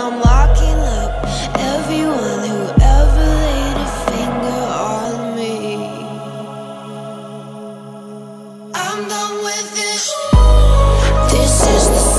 I'm locking up everyone who ever laid a finger on me. I'm done with it. This is the